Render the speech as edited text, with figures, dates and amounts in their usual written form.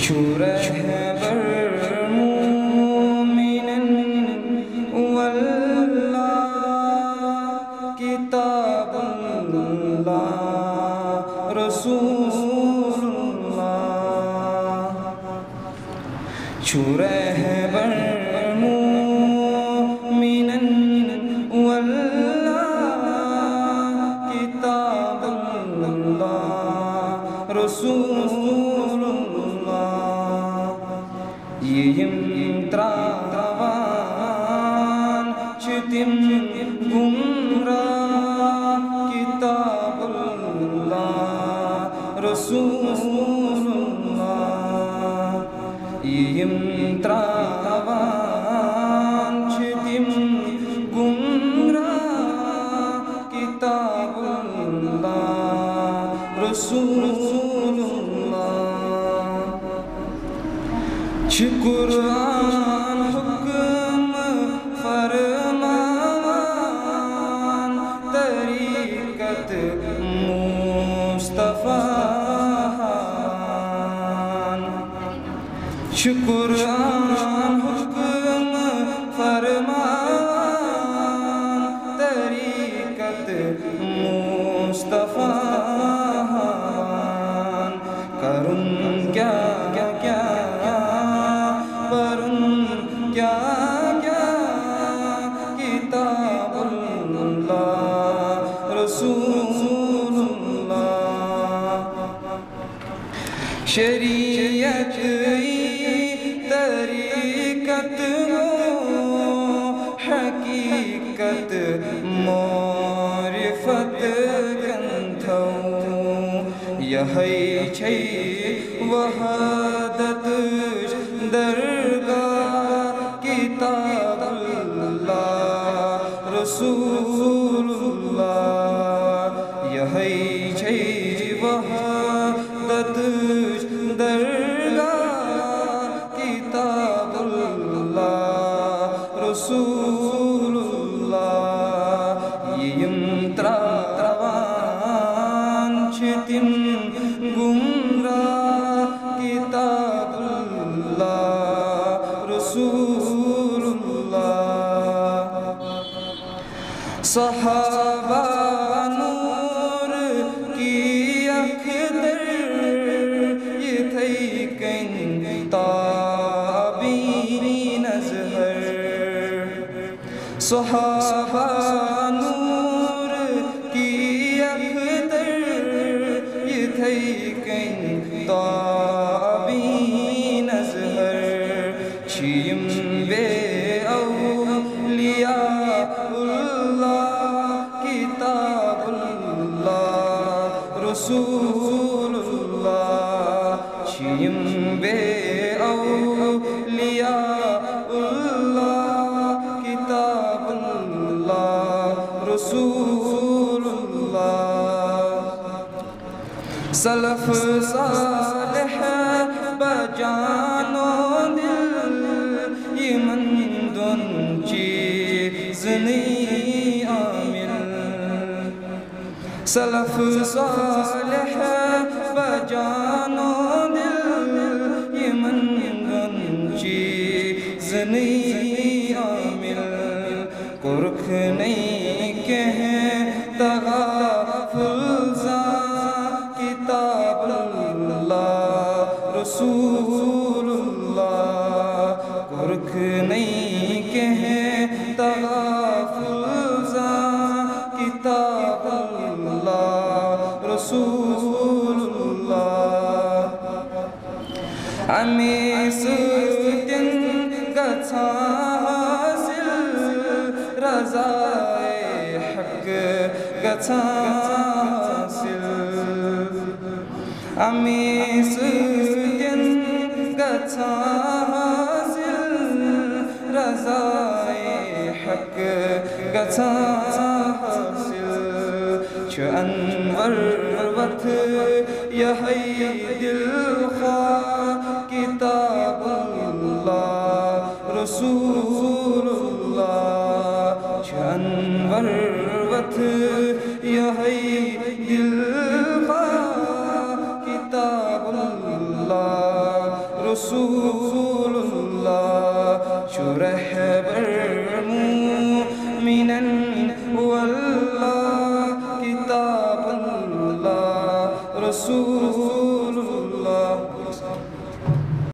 رہبر مومن واللہ کتاب اللہ رسول اللہ رہبر مومن واللہ کتاب اللہ رسول یم تراوان چتم گمراہ کتاب اللہ رسول اللہ یم تراوان چتم گمراہ کتاب اللہ رسول قرآن حکم فرمان طریقت مصطفیٰ قرآن حکم فرمان طریقت مصطفیٰ کرن کیا کتاب اللہ رسول اللہ شریعت طریقت حقیقت معرفت گنتھو یہی چھئی وحدت درگاہ کتاب اللہ رسول اللہ یہی چھئی وحدت درگاہ کتاب اللہ رسول اللہ یم تراوان چتم گمراہ کتاب اللہ رسول اللہ صحابہ نور کی اکھدر یہ تھئی کن تابعین ازہر صحابہ نور کی اکھدر یہ تھئی کن تابعین ازہر چھیم بے اولیاء کتاب اللہ رسول اللہ چھیم بے اولیاء اللہ کتاب اللہ رسول اللہ سلف صالح بجان و دل یہ مندن چیز نہیں عامل سلف صالح بجان و دل یہ مندن چیز نہیں عامل قرخ نہیں کہیں تغافل کتاب اللہ رسول اللہ قرخ نہیں کہیں تغافل کتاب اللہ رسول اللہ امیس دن گچھا حاصل رضائے حق گچھا حاصل امیس دن گچھا حاصل رضائے حق گچھا حاصل چھ انور وقت یہی دل خواہ کتاب اللہ رسول اللہ چھ انور وقت یہی دل خواہ کتاب اللہ رسول الله شو رهبر مؤمنا والله كتاب الله رسول